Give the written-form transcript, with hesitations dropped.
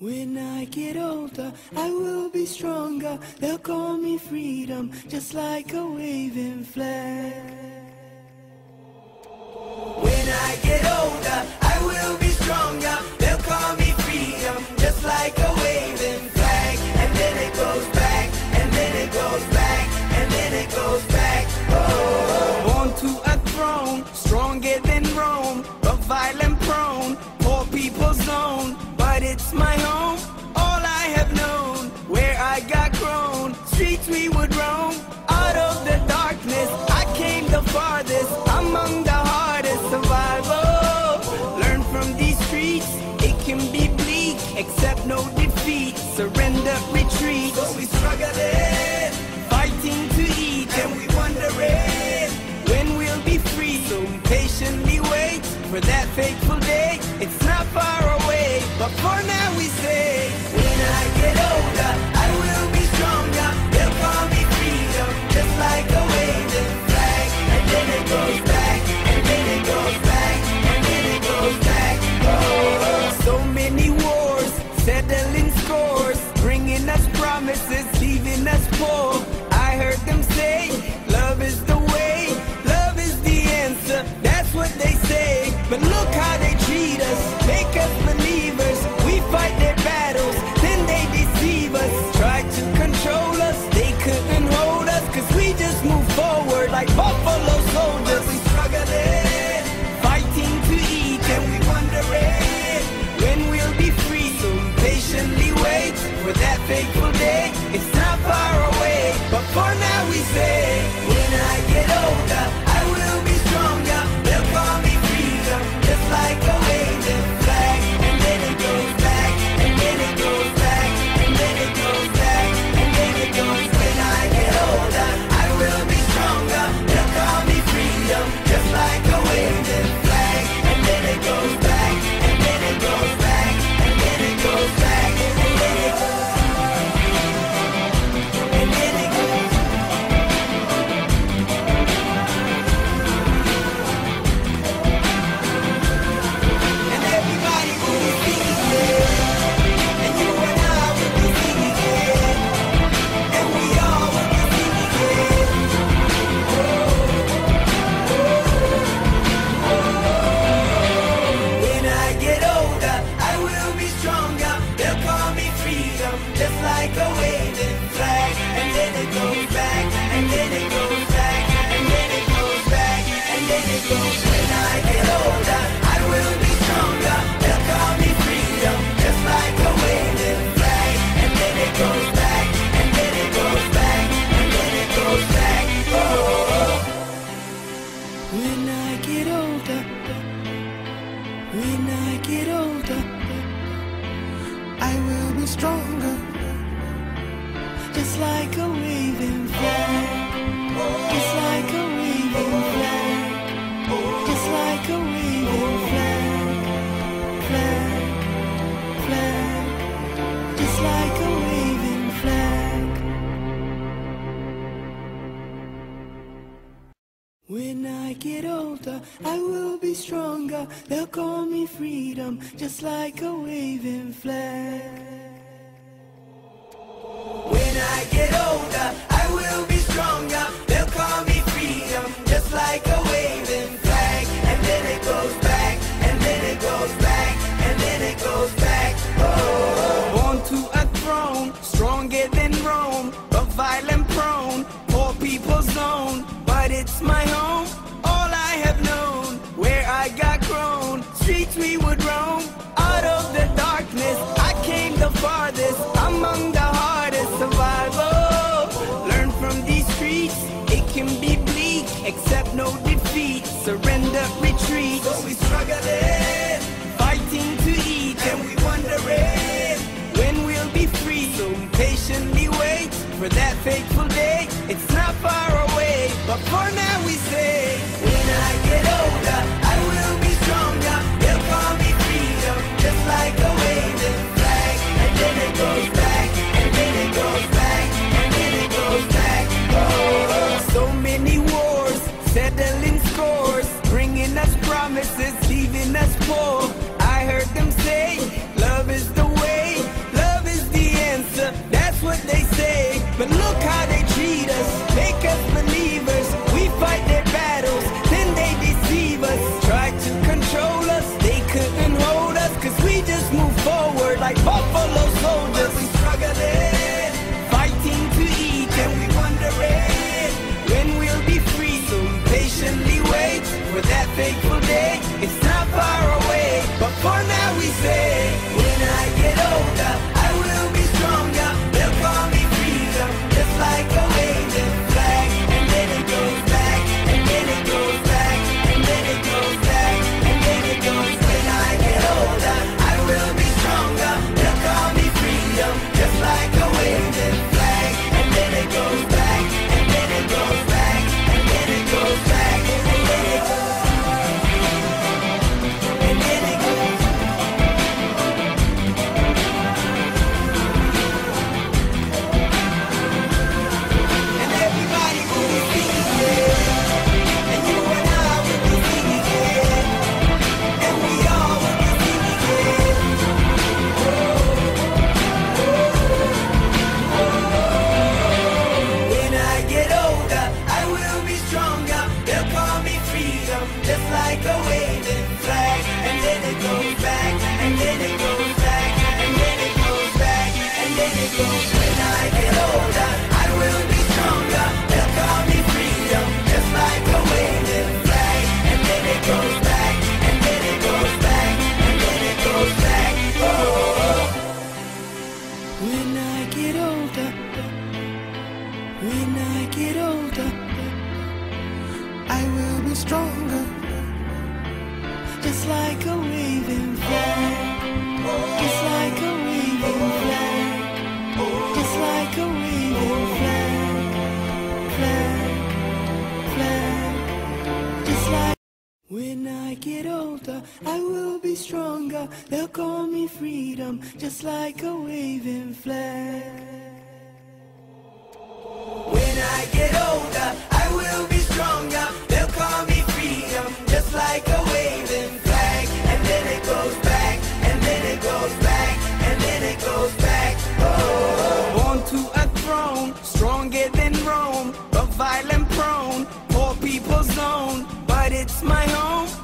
When I get older, I will be stronger. They'll call me freedom, just like a waving flag. When I get older, I will be stronger. They'll call me freedom, just like a waving flag. And then it goes back, and then it goes back, and then it goes back. Oh, born to a throne, stronger than Rome, but violent prone, poor people's zone. But it's my home, all I have known, where I got grown. Streets we would roam, out of the darkness I came the farthest, among the hardest survival. Learn from these streets, it can be bleak, accept no defeat, surrender, retreat. So we struggling, fighting to eat, and we wondering when we'll be free. So we patiently wait for that fateful day. It's not far away, but for now we say, when I get older, I will be stronger. They'll call me freedom, just like a waving flag. And then it goes back, and then it goes back, and then it goes back. Oh, so many wars, settling scores, bringing us promises, leaving us poor. I heard them say, love is the way, love is the answer. That's what they say, but look how they treat us, make us believers. We fight their battles, then they deceive us. Tried to control us, they couldn't hold us, cause we just move forward like buffalo soldiers. We struggling, fighting to eat, and we wondering when we'll be free. So we patiently wait for that fateful day. It's not far away, but for now we say, when I get older, I will be stronger. They'll call me freedom, just like a waving flag. And then it goes back, and then it goes back, and then it goes back, and then it goes. When I get older, I will be stronger. They'll call me freedom, just like a waving flag. And then it goes back, and then it goes back, and then it goes back, and then it goes. And then it goes. And everybody will be singing it, and you and I will be singing it, and we all will be singing it. When I get older, I will be stronger. They'll call me freedom, just like a waving flag. And then it goes back, and then it goes back, and then it goes back, and then it goes. When I get older, I will be stronger. They'll call me freedom, just like a waving flag. And then it goes back, and then it goes back, and then it goes back. Oh, when I get older, when I get older, I will be stronger, just like a waving flag, just like a waving flag, just like a waving flag, flag, flag, just like a waving flag. When I get older, I will be stronger. They'll call me freedom, just like a waving flag. When I get older, I will be stronger. They'll call me freedom, just like a waving flag. And then it goes back, and then it goes back, and then it goes back. Oh, born to a throne, stronger than Rome, but violent prone, poor people's zone. But it's my home, all I have known, where I got grown. Streets we would roam, out of the darkness I came the farthest, among the hardest survival. Learn from these streets, it can be bleak, accept no defeat, surrender, retreat. So we struggling, fighting to eat, and we wondering when we'll be free. So we patiently wait for that fateful day. It's not far away, but for now we say, when I get older, I will be stronger. They'll call me freedom, just like a waving flag. And then it goes back, and then it goes back, and then it goes back. Oh, so many wars, settling scores, bringing us promises, leaving us poor. I heard them say, love is the way, what they say, but look how they treat us. Make us believers, we fight their battles, then they deceive us. Try to control us, they couldn't hold us, cause we just move forward like buffalo soldiers. We struggling, fighting to eat, and we wondering when we'll be free. So we patiently wait for that fateful day. It's not far away, but for now we say, when I get older, I will be stronger. They'll call me freedom, just like a waving flag. And then it goes back, and then it goes back, and then it goes back, and then it goes. When I get older, I will be stronger. They'll call me freedom, just like a waving flag. And then it goes back, and then it goes back, and then it goes back, and then it goes. Just like a waving flag, and then it goes back, and then it goes back, and then it goes back, and then it goes. When I get older, I will be stronger. They'll call me freedom, just like a waving flag, and then it goes back, and then it goes back, and then it goes back. Oh, when I get older, when I get older, I will be stronger, just like a waving flag, just like a waving flag, just like a waving flag, flag, flag, just like. When I get older, I will be stronger. They'll call me freedom, just like a waving flag. When I get older, I will be stronger. They'll call me freedom, just like a waving flag. And then it goes back, and then it goes back, and then it goes back. Oh, born to a throne, stronger than Rome, but violent prone, poor people's zone. But it's my home,